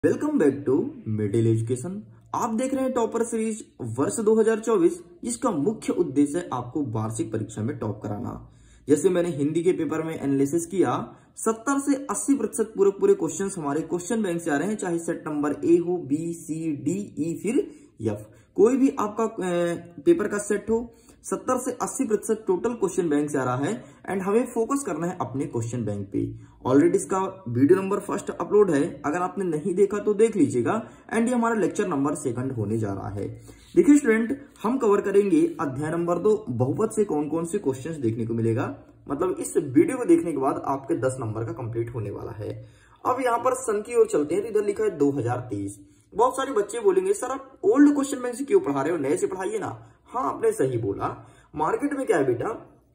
Welcome back to middle education. आप देख रहे हैं टॉपर सीरीज वर्ष 2024, जिसका मुख्य उद्देश्य है आपको वार्षिक परीक्षा में टॉप कराना। जैसे मैंने हिंदी के पेपर में एनालिसिस किया, 70 से 80% पूरे क्वेश्चंस हमारे क्वेश्चन बैंक से आ रहे हैं, चाहे सेट नंबर ए हो, बी, सी, डी, ई, फिर एफ, कोई भी आपका पेपर का सेट हो, 70 से 80% टोटल क्वेश्चन बैंक से आ रहा है। एंड हमें फोकस करना है अपने क्वेश्चन बैंक पे। ऑलरेडी इसका वीडियो नंबर फर्स्ट अपलोड है, अगर आपने नहीं देखा तो देख लीजिएगा। एंड ये हमारा लेक्चर नंबर सेकंड होने जा रहा है। देखिए स्टूडेंट, हम कवर करेंगे अध्याय नंबर 2, बहुपद से कौन कौन से क्वेश्चंस देखने को मिलेगा। मतलब इस वीडियो को देखने के बाद आपके 10 नंबर का कंप्लीट होने वाला है। अब यहाँ पर सन की ओर चलते हैं, तो इधर लिखा है 2023। बहुत सारे बच्चे बोलेंगे सर आप ओल्ड क्वेश्चन बैंक से क्यों पढ़ा रहे हो, नए से पढ़ाइए ना। हाँ, आपने सही बोला। मार्केट में क्या है बेटा,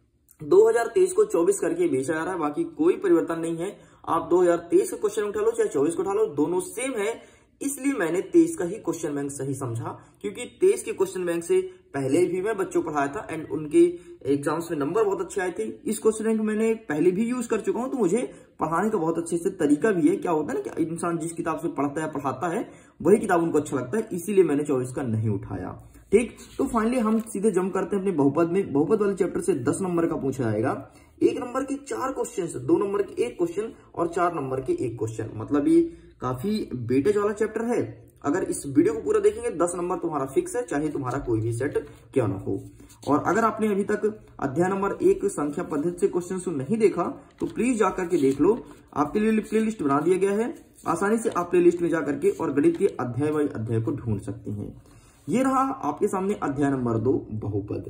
2023 को 24 करके बेचा जा रहा है, बाकी कोई परिवर्तन नहीं है। आप 2023 का क्वेश्चन उठा लो चाहे 24 को उठा लो, दोनों सेम है। इसलिए मैंने 23 का ही क्वेश्चन बैंक सही समझा, क्योंकि 23 के क्वेश्चन बैंक से पहले भी मैं बच्चों को पढ़ाया था एंड उनके एग्जाम्स में नंबर बहुत अच्छे आए थे। इस क्वेश्चन बैंक मैंने पहले भी यूज कर चुका हूं, तो मुझे पढ़ाने का बहुत अच्छे से तरीका भी है। क्या होता है ना कि इंसान जिस किताब से पढ़ता है पढ़ाता है, वही किताब उनको अच्छा लगता है, इसीलिए मैंने 24 का नहीं उठाया। ठीक, तो फाइनली हम सीधे जंप करते हैं अपने बहुपद में। बहुपद वाले चैप्टर से 10 नंबर का पूछा जाएगा। 1 नंबर के 4 क्वेश्चन, 2 नंबर के 1 क्वेश्चन और 4 नंबर के 1 क्वेश्चन। मतलब ये काफी वेटेज वाला चैप्टर है। अगर इस वीडियो को पूरा देखेंगे 10 नंबर तुम्हारा फिक्स है, चाहे तुम्हारा कोई भी सेट क्यों ना हो। और अगर आपने अभी तक अध्याय नंबर 1 संख्या पद्धति से क्वेश्चन नहीं देखा तो प्लीज जाकर के देख लो। आपके लिए प्ले लिस्ट बना दिया गया है, आसानी से आप प्ले लिस्ट में जाकर के और गणित के अध्याय वाइज अध्याय को ढूंढ सकते हैं। ये रहा आपके सामने अध्याय नंबर 2, बहुपद।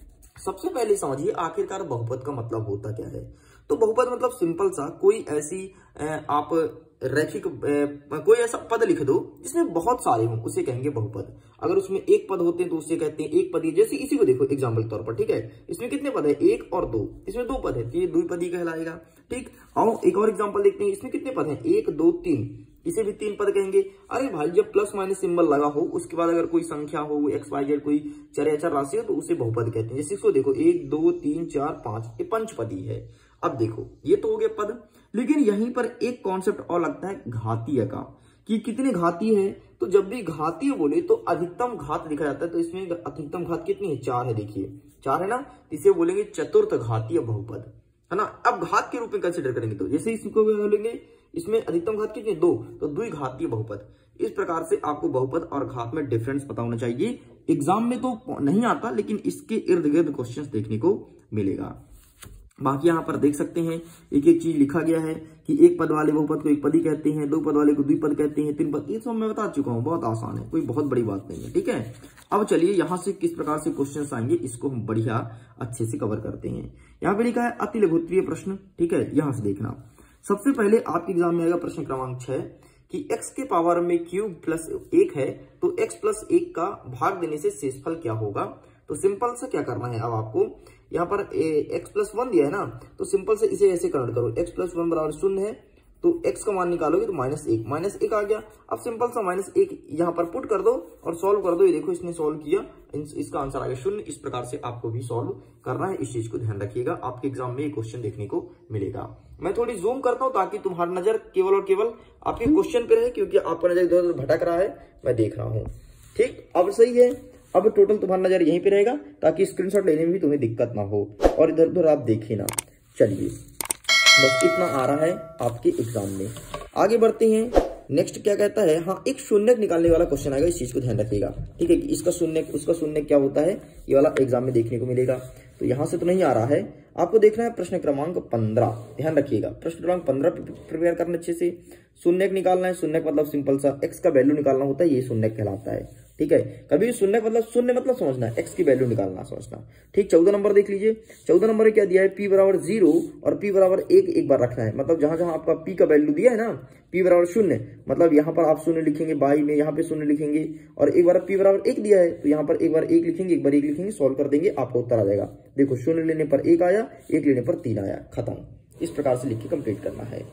सबसे पहले समझिए आखिरकार बहुपद का मतलब होता क्या है। तो बहुपद मतलब सिंपल सा कोई ऐसी आप रैखिक कोई ऐसा पद लिख दो जिसमें बहुत सारे हों, उसे कहेंगे बहुपद। अगर उसमें एक पद होते हैं तो उसे कहते हैं एक पदी। जैसे इसी को देखो एग्जाम्पल के तौर पर, ठीक है, इसमें कितने पद है, 1 और 2, इसमें 2 पद है तो ये द्विपदी कहलाएगा। ठीक, आओ एक और एग्जाम्पल देखते हैं, इसमें कितने पद है, 1, 2, 3, इसे भी 3 पद कहेंगे। अरे भाई, जब प्लस माइनस सिंबल लगा हो उसके बाद अगर कोई संख्या हो, एक्स वाई जेड, कोई चर या अचर राशि हो, तो उसे बहुपद कहते हैं। जैसे इसको देखो 1, 2, 3, 4, 5, ये पंचपदी है। अब देखो ये तो हो गए पद, लेकिन यहीं पर एक कॉन्सेप्ट और लगता है घातीय का, कि कितने घातीय है। तो जब भी घातीय बोले तो अधिकतम घात लिखा जाता है, तो इसमें अधिकतम घात कितनी है, 4 है। देखिए 4 है ना, इसे बोलेंगे चतुर्थ घातीय बहुपद, है ना। अब घात के रूप में कंसिडर करेंगे तो जैसे इसको बोलेंगे, इसमें अधिकतम घात कितनी, 2, तो द्विघातीय बहुपद। इस प्रकार से आपको बहुपद और घात में डिफरेंस पता होना चाहिए। एग्जाम में तो नहीं आता, लेकिन इसके इर्द गिर्द क्वेश्चंस देखने को मिलेगा। बाकी यहाँ पर देख सकते हैं एक एक चीज लिखा गया है कि 1 पद वाले बहुपद को 1 पदी कहते हैं, 2 पद वाले को द्विपद कहते हैं, 3 पद, ये सब मैं बता चुका हूँ, बहुत आसान है, कोई बहुत बड़ी बात नहीं है। ठीक है, अब चलिए यहाँ से किस प्रकार से क्वेश्चंस आएंगे इसको हम बढ़िया अच्छे से कवर करते हैं। यहाँ पे लिखा है अति लघुत्तरीय प्रश्न। ठीक है, यहाँ से देखना। सबसे पहले आपके एग्जाम में आएगा प्रश्न क्रमांक 6 कि x के पावर में क्यूब प्लस 1 है, तो x प्लस 1 का भाग देने से शेषफल क्या होगा। तो सिंपल से क्या करना है, अब आपको यहाँ पर x प्लस 1 दिया है ना, तो सिंपल से इसे ऐसे कन्वर्ट करो, x प्लस 1 बराबर 0 है, तो x का मान निकालोगे तो -1 आ गया। अब सिंपल सा -1 यहाँ पर पुट कर दो और सॉल्व कर दो। ये देखो इसने सॉल्व किया, इसका आंसर आ गया 0। इस प्रकार से आपको भी सॉल्व करना है, इस चीज को ध्यान रखिएगा, आपके एग्जाम में ये क्वेश्चन देखने को मिलेगा। मैं थोड़ी जूम करता हूँ ताकि तुम्हारी नजर केवल और केवल आपके क्वेश्चन पे रहे, क्योंकि आपका नजर इधर उधर भटक रहा है, मैं देख रहा हूँ। ठीक, अब सही है। अब टोटल तुम्हारा नजर यहीं पे रहेगा ताकि स्क्रीनशॉट लेने में भी तुम्हें दिक्कत ना हो और इधर उधर आप देखिए ना। चलिए, बस इतना आ रहा है आपके एग्जाम में। आगे बढ़ते हैं, नेक्स्ट क्या कहता है। हाँ, एक शून्यक निकालने वाला क्वेश्चन आएगा, इस चीज को ध्यान रखिएगा। ठीक है, इसका शून्यक उसका शून्यक क्या होता है, ये वाला एग्जाम में देखने को मिलेगा। तो यहां से तो नहीं आ रहा है, आपको देखना है प्रश्न क्रमांक 15। ध्यान रखिएगा, प्रश्न क्रमांक 15 प्रिपेयर करना अच्छे से। शून्यक निकालना है, शून्यक मतलब सिंपल सा x का वैल्यू निकालना होता है, ये शून्यक कहलाता है। ठीक है, कभी शून्य मतलब समझना है, x की वैल्यू निकालना समझना। ठीक, 14 नंबर देख लीजिए। 14 नंबर में क्या दिया है, p बराबर 0 और p बराबर 1 एक बार रखना है। मतलब जहां जहां आपका p का वैल्यू दिया है ना, p बराबर 0, मतलब यहाँ पर आप 0 लिखेंगे, बाई में यहाँ पे 0 लिखेंगे, और एक बार p बराबर 1 दिया है तो यहाँ पर एक बार 1 लिखेंगे, एक बार 1 लिखेंगे, सॉल्व कर देंगे, आपको उत्तर आ जाएगा। देखो 0 लेने पर 1 आया, 1 लेने पर 3 आया, खत्म। इस प्रकार से लिख के कंप्लीट करना है।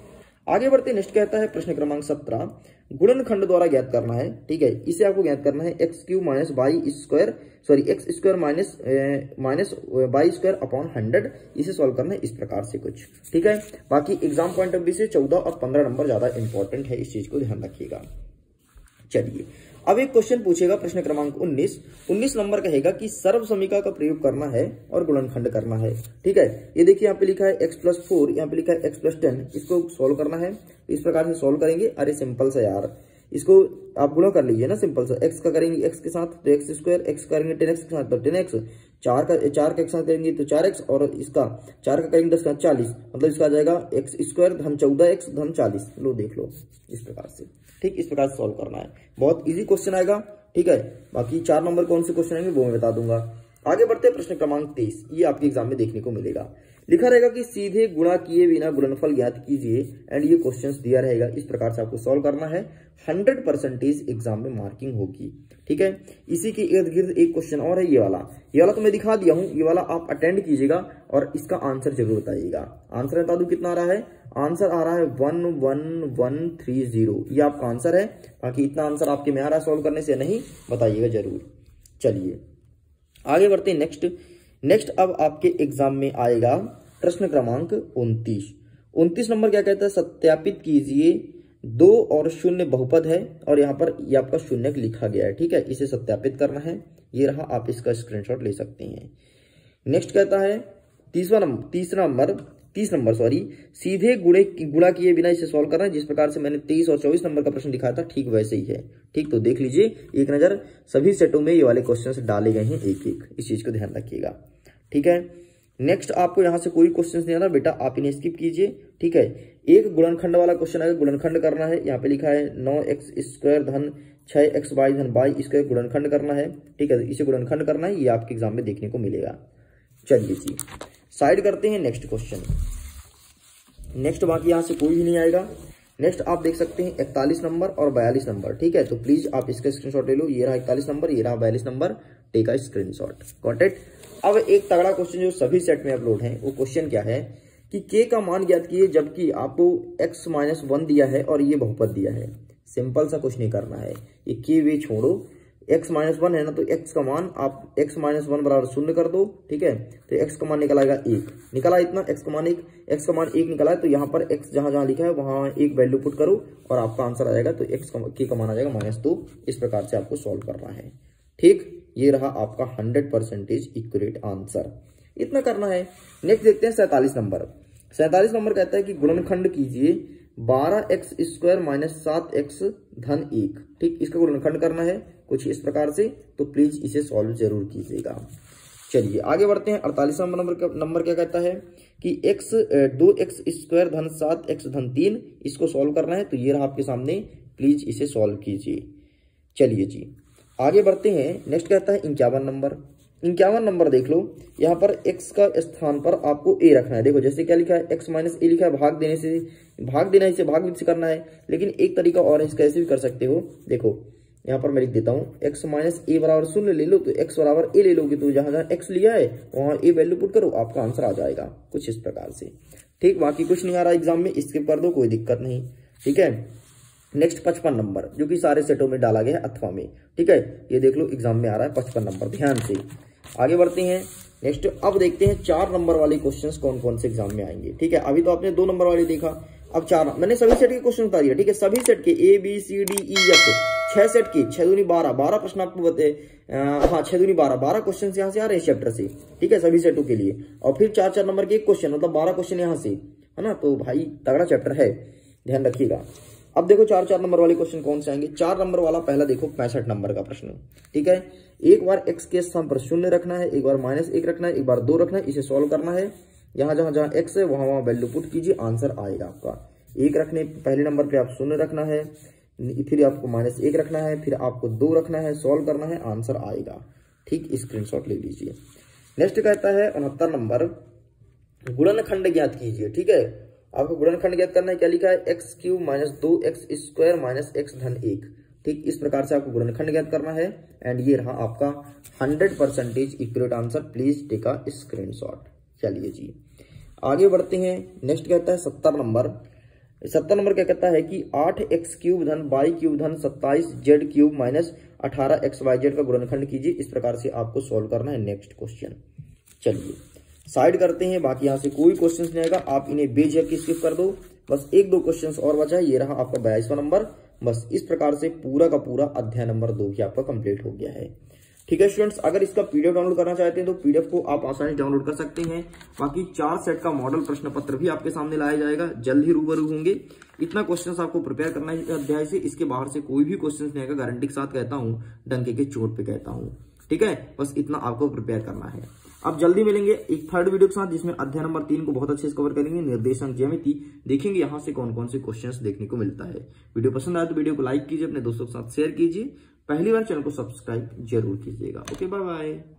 आगे बढ़ते नेक्स्ट कहता है प्रश्न क्रमांक 17, गुणनखंड द्वारा ज्ञात करना है। ठीक है, इसे आपको ज्ञात करना है x q minus by square x square minus by square upon 100। इसे सॉल्व करना है इस प्रकार से कुछ। ठीक है, बाकी एग्जाम पॉइंट ऑफ व्यू से 14 और 15 नंबर ज्यादा इंपॉर्टेंट है, इस चीज को ध्यान रखिएगा। चलिए अब एक क्वेश्चन पूछेगा प्रश्न क्रमांक 19 नंबर कहेगा कि सर्व समीकरण का प्रयोग करना है और गुणनखंड करना है। ठीक है, ये देखिए यहाँ पे लिखा है x+4, यहाँ पे लिखा है x+10, इसको सोल्व करना है। इस प्रकार से सोल्व करेंगे। अरे सिंपल सा यार, इसको आप गुणा कर लीजिए ना, सिंपल सा। x का करेंगे x के साथ तो x स्क्वायर, x करेंगे 10x के साथ तो 10x, 4 का एक साथ करेंगे तो 4x, और इसका 4 का करेंगे 10 का 40, मतलब इसका आ जाएगा x स्क्वायर धन 14x धन 40। लो देख लो इस प्रकार से। ठीक, इस प्रकार से सॉल्व करना है, बहुत इजी क्वेश्चन आएगा। ठीक है, बाकी 4 नंबर कौन से क्वेश्चन आएंगे वो मैं बता दूंगा। आगे बढ़ते हैं प्रश्न क्रमांक 23, ये आपके एग्जाम में देखने को मिलेगा। लिखा रहेगा कि सीधे गुणा किए बिना गुणनफल ज्ञात कीजिए, एंड ये क्वेश्चंस दिया रहेगा। इस प्रकार से आपको सॉल्व करना है, 100% एग्जाम में मार्किंग होगी। ठीक है, इसी के इर्द गिर्द एक क्वेश्चन और है, ये वाला तो मैं दिखा दिया हूं। ये वाला आप अटेंड कीजिएगा और इसका आंसर जरूर बताइएगा। आंसर बता दूं कितना आ रहा है? आंसर आ रहा है 11130। ये आपका आंसर है। बाकी इतना आंसर आपके में आ रहा है सॉल्व करने से, नहीं बताइएगा जरूर। चलिए आगे बढ़ते हैं नेक्स्ट अब आपके एग्जाम में आएगा प्रश्न क्रमांक 29 नंबर क्या कहता है? सत्यापित कीजिए 2 और 0 बहुपद है, और यहाँ पर ये आपका शून्यक लिखा गया है। ठीक है, इसे सत्यापित करना है। ये रहा, आप इसका स्क्रीनशॉट ले सकते हैं। नेक्स्ट कहता है 30 नंबर सीधे गुणा किए बिना इसे सॉल्व करना है। जिस प्रकार से मैंने 23 और 24 नंबर का प्रश्न दिखाया था, ठीक वैसे ही है। ठीक, तो देख लीजिए एक नजर, सभी सेटों में ये वाले क्वेश्चंस डाले गए हैं एक एक, इस चीज को ध्यान रखिएगा। ठीक है, नेक्स्ट आपको यहां से कोई क्वेश्चन नहीं आना बेटा, आप इन्हें स्किप कीजिए। ठीक है, एक गुणनखंड वाला क्वेश्चन आएगा, गुणनखंड करना है। यहाँ पे लिखा है 9x स्क्वायर धन 6xy धन बाई स्क्वायर, गुणनखंड करना है। ठीक है, इसे गुणनखंड करना है, ये आपके एग्जाम में देखने को मिलेगा। चलिए जी साइड करते हैं नेक्स्ट क्वेश्चन। नेक्स्ट बाकी यहां से कोई भी नहीं आएगा। नेक्स्ट आप देख सकते हैं 41 नंबर और 42 नंबर। ठीक है, तो प्लीज आप इसका स्क्रीनशॉट ले लो। ये रहा 41 नंबर, ये रहा 42 number, take a screenshot. Got it. अब एक तगड़ा क्वेश्चन जो सभी सेट में अपलोड है, वो क्वेश्चन क्या है कि k का मान ज्ञात कीजिए जबकि आपको x-1 दिया है और ये बहुपद दिया है। सिंपल सा कुछ नहीं करना है, ये k वे छोड़ो, x-1 है ना, तो x का मान आप x-1 बराबर 0 कर दो। ठीक है, तो x का मान निकल आएगा 1, निकला इतना, x का मान 1 निकला है। तो यहाँ पर x जहां लिखा है वहां एक वैल्यू पुट करो और आपका आंसर आ जाएगा। तो k का मान आ जाएगा -2। इस प्रकार से आपको सॉल्व करना है। ठीक, ये रहा आपका 100% एक्यूरेट आंसर। इतना करना है। नेक्स्ट देखते हैं 47 नंबर। 47 नंबर कहता है कि गुणनखंड कीजिए 12x स्क्वायर माइनस 7x धन 1। ठीक, इसका गुणनखंड करना है कुछ इस प्रकार से, तो प्लीज इसे सॉल्व जरूर कीजिएगा। चलिए आगे बढ़ते हैं। 48 नंबर क्या कहता है कि 2x स्क्वायर धन 7x धन 3, इसको सॉल्व करना है। तो ये रहा आपके सामने, प्लीज इसे सॉल्व कीजिए। चलिए जी आगे बढ़ते हैं। नेक्स्ट कहता है 51 नंबर देख लो। यहाँ पर x का स्थान पर आपको a रखना है। देखो जैसे क्या लिखा है, x माइनस a लिखा है, भाग देना इसे भाग से करना है। लेकिन एक तरीका और है, इसका ऐसे भी कर सकते हो। देखो यहाँ पर मैं लिख देता हूँ, x माइनस a बराबर 0 ले लो, तो x बराबर a ले लोगे, तो जहां x लिया है वहां a वैल्यू पुट करो, आपका आंसर आ जाएगा कुछ इस प्रकार से। ठीक, बाकी कुछ नहीं आ रहा एग्जाम में, स्किप कर दो, कोई दिक्कत नहीं। ठीक है, नेक्स्ट 55 नंबर जो कि सारे सेटों में डाला गया है अथवा में। ठीक है, ये देख लो एग्जाम में आ रहा है 55 नंबर, ध्यान से। आगे बढ़ते हैं नेक्स्ट। अब देखते हैं 4 नंबर वाले क्वेश्चंस कौन कौन से एग्जाम में आएंगे। ठीक है, अभी तो आपने 2 नंबर वाले देखा, अब 4। मैंने सभी सेट के क्वेश्चन बता दिया। ठीक है, सभी सेट के A B C D E F 6 set के 6 दूनी 12 प्रश्न आपको बताए। हाँ 6 दूनी 12 क्वेश्चन यहाँ से आ रहे हैं चैप्टर से। ठीक है, सभी सेटों के लिए, और फिर 4 नंबर के एक क्वेश्चन, मतलब 12 क्वेश्चन यहाँ से, है ना। तो भाई तगड़ा चैप्टर है, ध्यान रखिएगा। अब देखो 4 नंबर वाले क्वेश्चन कौन से आएंगे। 4 नंबर वाला पहला देखो 65 नंबर का प्रश्न। ठीक है, एक बार x के स्थान पर 0 रखना है, एक बार -1 रखना है, एक बार 2 रखना है, इसे सॉल्व करना है। जहां x है वहां वैल्यू पुट कीजिए, आंसर आएगा आपका। 1 रखने पहले नंबर पे आप 0 रखना है, फिर आपको -1 रखना है, फिर आपको 2 रखना है, सॉल्व करना है, आंसर आएगा। ठीक, स्क्रीनशॉट ले लीजिए। नेक्स्ट कहता है 69 नंबर, गुणनखंड ज्ञात कीजिए। ठीक है, आपको गुणनखंड ज्ञात करना है। क्या लिखा है, x³ minus 2x square minus x धन 1। ठीक, इस प्रकार से आपको गुणनखंड ज्ञात करना है। एंड ये रहा आपका 100% accurate answer, please take a screenshot. चलिए जी आगे बढ़ते हैं। नेक्स्ट कहता है 70 नंबर, 70 नंबर क्या कहता है कि 8x क्यूब धन y क्यूब धन 27z क्यूब माइनस 18xyz का गुणनखंड कीजिए। इस प्रकार से आपको सॉल्व करना है नेक्स्ट क्वेश्चन। चलिए साइड करते हैं, बाकी यहाँ से कोई क्वेश्चन नहीं आएगा, आप इन्हें बेझिझक स्किप कर दो। बस 1-2 क्वेश्चन और बचा है, ये रहा आपका 22वां नंबर। बस इस प्रकार से पूरा का पूरा अध्याय नंबर 2 भी आपका कंप्लीट हो गया है। ठीक है स्टूडेंट्स, अगर इसका पीडीएफ डाउनलोड करना चाहते हैं तो पीडीएफ को आप आसानी से डाउनलोड कर सकते हैं। बाकी 4 सेट का मॉडल प्रश्न पत्र भी आपके सामने लाया जाएगा, जल्द ही रूबरू होंगे। इतना क्वेश्चंस आपको प्रिपेयर करना है अध्याय से, इसके बाहर से कोई भी क्वेश्चंस नहीं आएगा, गारंटी के साथ कहता हूं, डंके के चोट पे कहता हूं। ठीक है, बस इतना आपको प्रिपेयर करना है। अब जल्दी मिलेंगे एक थर्ड वीडियो के साथ, जिसमें अध्याय नंबर 3 को बहुत अच्छे से कवर करेंगे, निर्देशांक ज्यामिति, देखेंगे यहाँ से कौन कौन से क्वेश्चंस देखने को मिलता है। वीडियो पसंद आए तो वीडियो को लाइक कीजिए, अपने दोस्तों के साथ शेयर कीजिए, पहली बार चैनल को सब्सक्राइब जरूर कीजिएगा। Okay, bye bye.